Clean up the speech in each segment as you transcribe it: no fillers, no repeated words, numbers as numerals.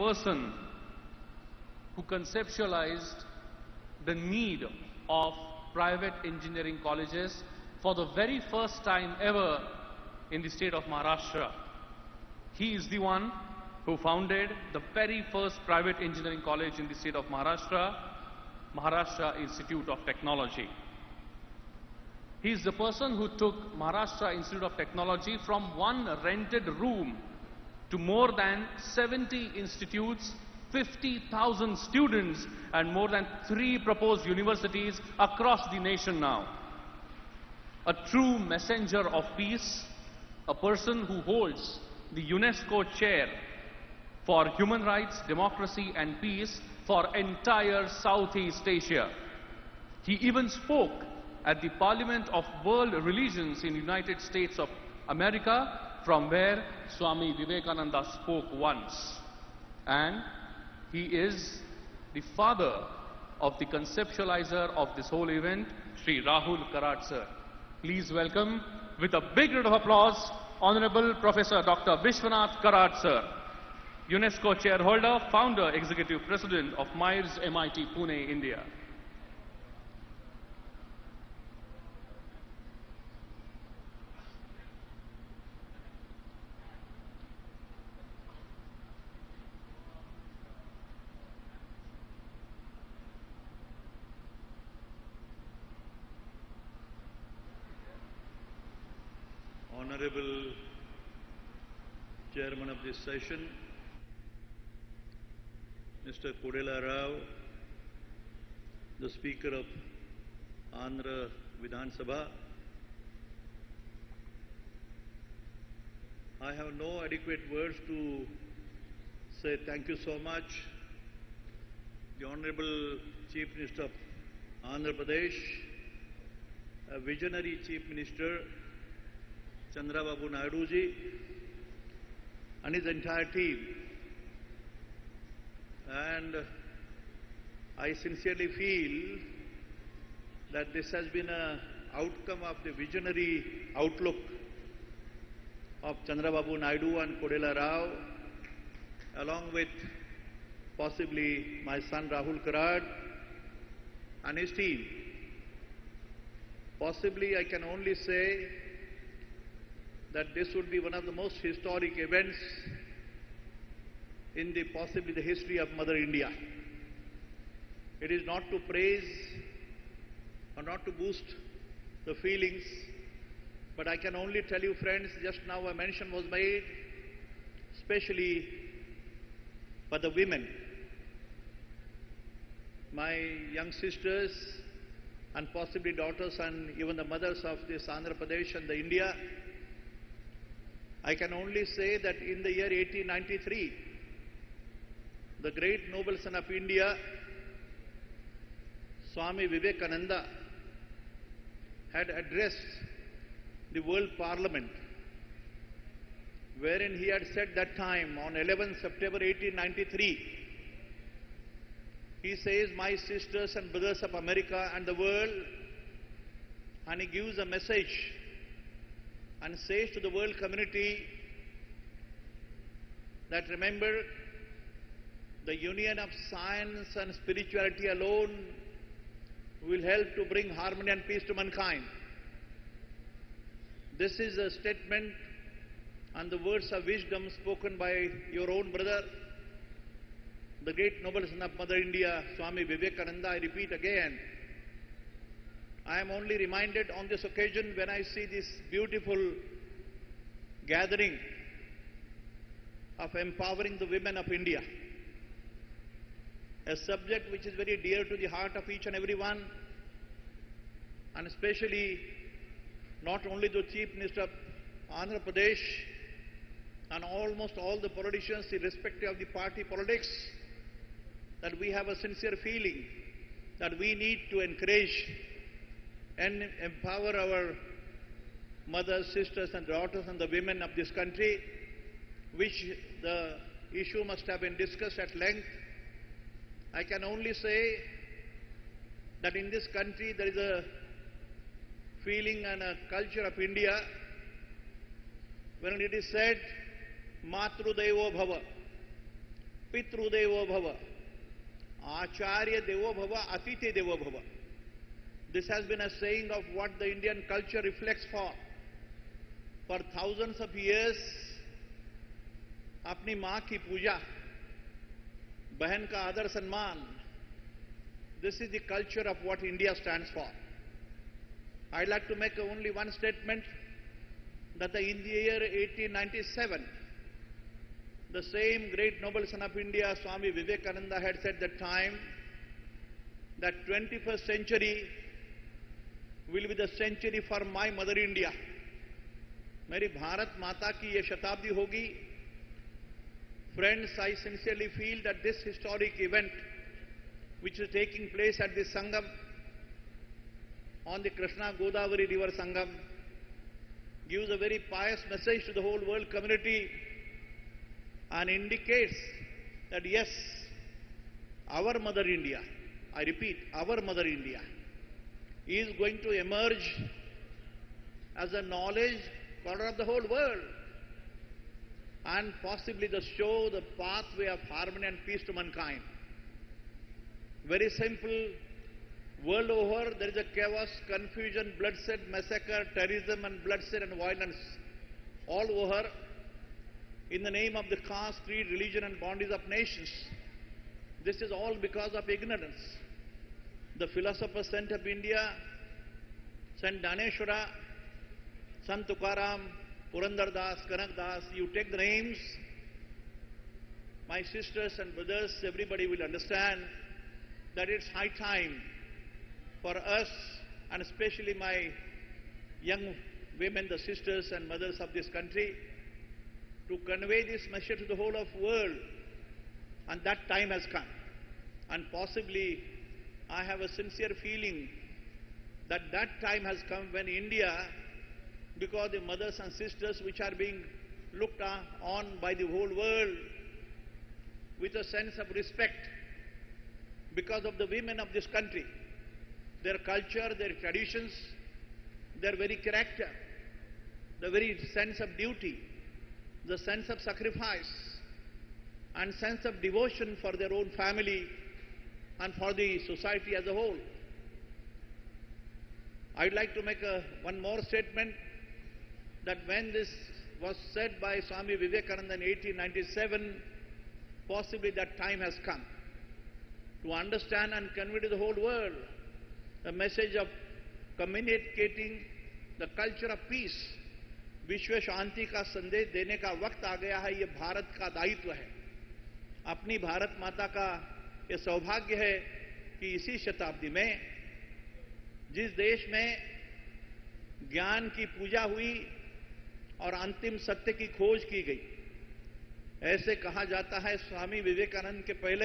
person who conceptualized the need of private engineering colleges for the very first time ever in the state of Maharashtra. He is the one who founded the very first private engineering college in the state of Maharashtra, Maharashtra Institute of Technology. He is the person who took Maharashtra Institute of Technology from one rented room to more than 70 institutes, 50,000 students, and more than 3 proposed universities across the nation now. A true messenger of peace, a person who holds the UNESCO chair for human rights, democracy and peace for entire Southeast Asia. He even spoke at the Parliament of World Religions in the United States of America, from where Swami Vivekananda spoke once. And he is the father of the conceptualizer of this whole event, Sri Rahul Karad sir. Please welcome, with a big round of applause, Honorable Professor Dr. Vishwanath Karad sir, UNESCO chairholder, founder, executive president of MIRS MIT Pune, India. Honorable Chairman of this session, Mr. Kodela Rao, the Speaker of Andhra Vidhan Sabha, I have no adequate words to say thank you so much. The Honorable Chief Minister of Andhra Pradesh, a visionary Chief Minister, Chandrababu Naidu ji, and his entire team. And I sincerely feel that this has been an outcome of the visionary outlook of Chandrababu Naidu and Kodela Rao, along with possibly my son Rahul Karad and his team. Possibly I can only say that this would be one of the most historic events in possibly the history of Mother India. It is not to praise or not to boost the feelings, but I can only tell you, friends, just now a mention was made, especially for the women. My young sisters and possibly daughters and even the mothers of this Andhra Pradesh and the India, I can only say that in the year 1893, the great noble son of India, Swami Vivekananda, had addressed the World Parliament, wherein he had said that time on 11 September 1893, he says, "My sisters and brothers of America and the world," and he gives a message and says to the world community that, remember, the union of science and spirituality alone will help to bring harmony and peace to mankind. This is a statement and the words of wisdom spoken by your own brother, the great noble son of Mother India, Swami Vivekananda. I repeat again, I am only reminded on this occasion when I see this beautiful gathering of empowering the women of India, a subject which is very dear to the heart of each and every one, and especially not only the Chief Minister of Andhra Pradesh and almost all the politicians, irrespective of the party politics, that we have a sincere feeling that we need to encourage and empower our mothers, sisters and daughters and the women of this country, which the issue must have been discussed at length. I can only say that in this country there is a feeling and a culture of India when it is said, Matru Devo Bhava, Pitrudevo Bhava, Acharya Devo Bhava, Atiti Devo Bhava. This has been a saying of what the Indian culture reflects for. For thousands of years, अपनी माँ की पूजा, बहन का आदर सम्मान, this is the culture of what India stands for. I'd like to make only one statement, that in the year 1897, the same great noble son of India, Swami Vivekananda, had said at that time that 21st century will be the century for my mother India. मेरी भारत माता की ये शताब्दी होगी. Friends, I sincerely feel that this historic event, which is taking place at the Sangam, on the Krishna Godavari River Sangam, gives a very pious message to the whole world community and indicates that yes, our mother India, I repeat, our mother India, is going to emerge as a knowledge corner of the whole world, and possibly show the pathway of harmony and peace to mankind. Very simple. World over, there is a chaos, confusion, bloodshed, massacre, terrorism and bloodshed and violence all over in the name of the caste, creed, religion and boundaries of nations. This is all because of ignorance. The philosopher saint of India, Saint Dhaneshwara, Sant Tukaram, Purandar Das, Kanak Das, you take the names, my sisters and brothers, everybody will understand that it's high time for us, and especially my young women, the sisters and mothers of this country, to convey this message to the whole of the world. And that time has come. And possibly, I have a sincere feeling that that time has come when India, because the mothers and sisters which are being looked on by the whole world with a sense of respect, because of the women of this country, their culture, their traditions, their very character, the very sense of duty, the sense of sacrifice, and sense of devotion for their own family and for the society as a whole. I'd like to make one more statement, that when this was said by Swami Vivekananda in 1897, possibly that time has come to understand and convey to the whole world the message of communicating the culture of peace. विश्व शांति का संदेश देने का वक्त आ गया है. ये भारत का दायित्व है. अपनी भारत माता का ये सौभाग्य है कि इसी शताब्दी में जिस देश में ज्ञान की पूजा हुई और अंतिम सत्य की खोज की गई, ऐसे कहा जाता है स्वामी विवेकानंद के पहले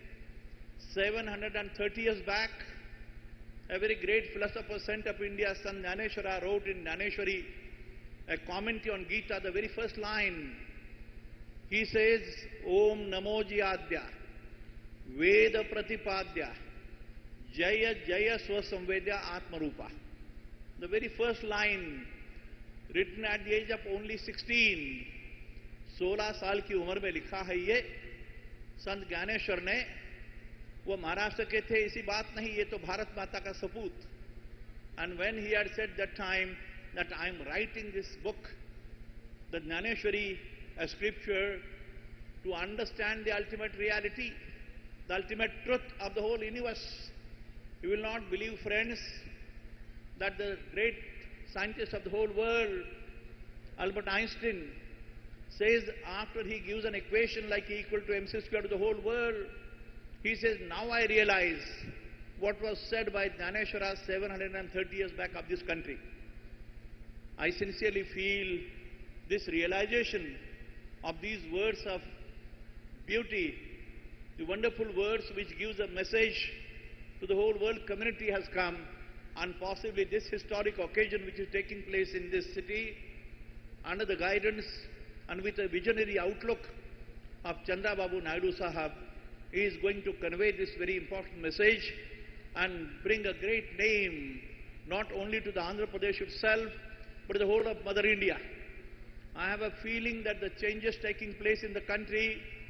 730 years back, a very great philosopher saint of India, Sant Dhaneshwara, wrote in Dhaneshwari a commentary on Gita, the very first line. He says, Om Namo Jiyadya, Veda Pratipadya, Jaya Jaya Swasamvedya Atmarupa. The very first line, written at the age of only 16, 16 साल की उम्र में लिखा है ये संत ज्ञानेश्वर ने. वो महाराष्ट्र के थे, इसी बात नहीं, ये तो भारत माता का सपूत. And when he had said that time that I am writing this book, the Jnaneshwari, a scripture, to understand the ultimate reality, the ultimate truth of the whole universe. You will not believe, friends, that the great scientist of the whole world, Albert Einstein, says after he gives an equation like E equal to mc squared to the whole world, he says, now I realize what was said by Dhaneshwara 730 years back of this country. I sincerely feel this realization of these words of beauty, the wonderful words which gives a message to the whole world community has come, and possibly this historic occasion which is taking place in this city under the guidance and with a visionary outlook of Chandra Babu Naidu Sahab is going to convey this very important message and bring a great name not only to the Andhra Pradesh itself but the whole of Mother India. I have a feeling that the changes taking place in the country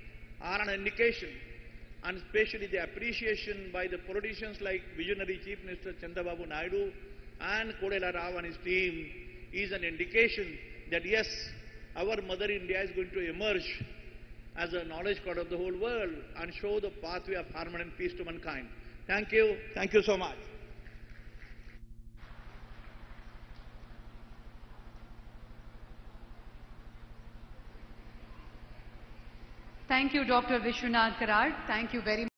are an indication, and especially the appreciation by the politicians like visionary Chief Minister Chandrababu Naidu and Kodela Rao and his team is an indication that yes, our Mother India is going to emerge as a knowledge god of the whole world and show the pathway of harmony and peace to mankind. Thank you. Thank you so much. Thank you, Dr. Vishwanath. Thank you very much.